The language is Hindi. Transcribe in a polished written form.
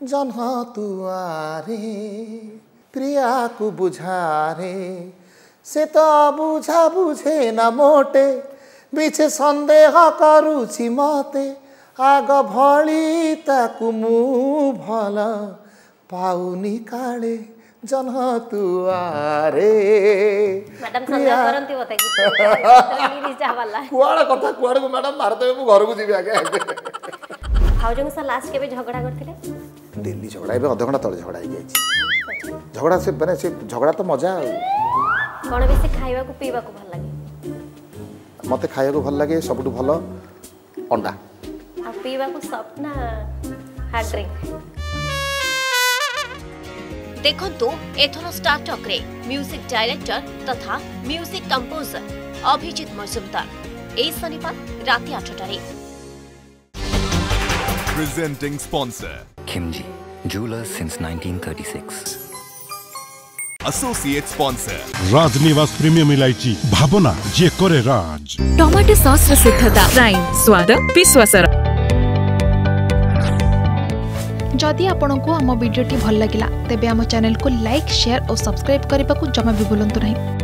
जन्ह तुआरे प्रिया को बुझारे से तो बुझा बुझे न मोटे बिछे संदेह करुछि मते आग भली ताकू मु भल पाउनी काले जन्ह तुआरे मैडम संदेह करंती होता कि कुआड़ कथा कुआड़ को मैडम मारते मु घर को जीवी आगे भाउजन से लास्ट केबे झगड़ा करथिले डेली झगड़ा एबे आधा घंटा तले झगड़ा हो जाई झगड़ा से माने से झगड़ा तो मजा कोन बेसी खाइबा को पीबा को भल लागे मते खाइबा को भल लागे सबटु भल अंडा आ पीबा को सपना हार्ड ड्रिंक देखंतु एथर स्टार्टअप रे म्यूजिक डायरेक्टर तथा म्यूजिक कंपोजर अभिजित मजुमदार ए शनिवार राति 8टारे Presenting sponsor Kimji, Jewelers since 1936. Associate sponsor Rajnivas premium इलायची भावना जे करे राज टमाटो सॉस र शुद्धता प्राइम स्वाद विश्वास जदि आपंक आम भिडी भल लगा तेब आम चैनल को लाइक शेयर और सब्सक्राइब करने को जमा भी भूलु नहीं।